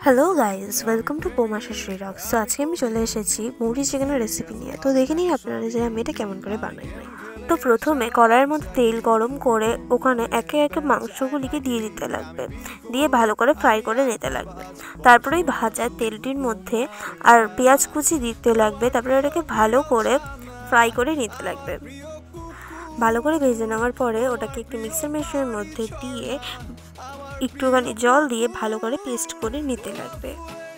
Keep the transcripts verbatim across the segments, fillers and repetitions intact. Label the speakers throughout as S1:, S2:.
S1: Hello guys, welcome to বোমা শাশুড়ি rocks. তো আজকে আমি চলে এসেছি মৌরি চিকেনের রেসিপি নিয়ে। তো দেখে নিই আপনারা যে আমি এটা কেমন করে বানাই। তো প্রথমে কড়াইয়ের মধ্যে তেল গরম করে ওখানে একে একে মাংসগুলিকে দিয়ে দিতে লাগবে, দিয়ে ভালো করে ফ্রাই করে নিতে লাগবে। তারপরে ওই ভাজা তেলটির মধ্যে আর পেঁয়াজ কুচি দিতে লাগবে, তারপরে ওটাকে ভালো করে ফ্রাই করে নিতে লাগবে। ভালো করে ভেজে নেওয়ার পরে ওটাকে একটু মিক্সার মেশিনের মধ্যে দিয়ে একটুখানি জল দিয়ে ভালো করে পেস্ট করে নিতে লাগবে।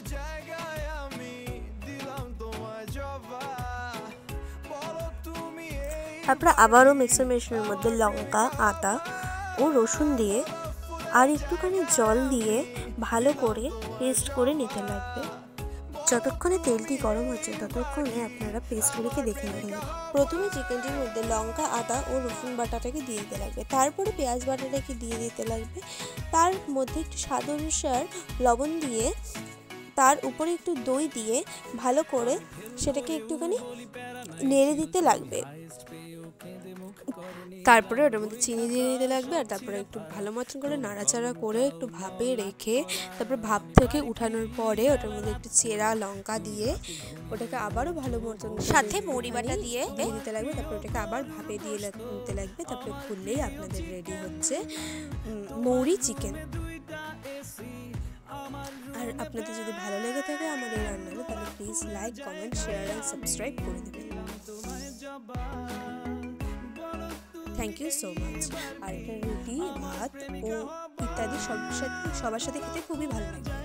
S1: তারপরে আবারও মিক্সার মেশিনের মধ্যে লঙ্কা, আদা ও রসুন দিয়ে আর একটুখানি জল দিয়ে ভালো করে পেস্ট করে নিতে লাগবে। যতক্ষণে তেলটি গরম হচ্ছে ততক্ষণে আপনারা পেস্টগুলিকে দেখে নেবেন। প্রথমে চিকেনটির মধ্যে লঙ্কা, আদা ও রসুন বাটাটাকে দিয়ে দিতে লাগবে, তারপরে পেঁয়াজ বাটাটাকে দিয়ে দিতে লাগবে, তার মধ্যে একটু স্বাদ অনুসার লবণ দিয়ে তার উপরে একটু দই দিয়ে ভালো করে সেটাকে একটুখানি নেড়ে দিতে লাগবে। তারপরে ওটার মধ্যে চিনি দিয়ে দিতে লাগবে, আর তারপরে একটু ভালো মতন করে নাড়াচাড়া করে একটু ভাপে রেখে তারপর ভাপ থেকে উঠানোর পরে ওটার মধ্যে একটু চেরা লঙ্কা দিয়ে ওটাকে আবারও ভালো মতন সাথে মৌরি বাটা দিয়ে দিয়ে দিতে লাগবে। তারপর ওটাকে আবার ভাপে দিয়ে নিতে লাগবে। তারপরে খুললেই আপনাদের রেডি হচ্ছে মৌরি চিকেন। আর আপনাদের যদি ভালো লেগে থাকে আমার এই রান্নাটা, তাহলে please like, comment, share and subscribe করে দেবেন। Thank you so much. আর এটা রুটি, ভাত ও ইত্যাদি সব সাথে সবার সাথে খেতে খুবই ভালো লাগে।